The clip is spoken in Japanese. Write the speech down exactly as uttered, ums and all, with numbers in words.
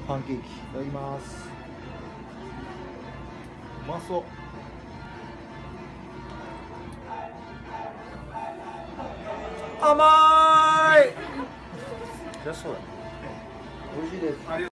パンケーキいただきます。うまそう。甘い。じゃそうだね。美味しいです。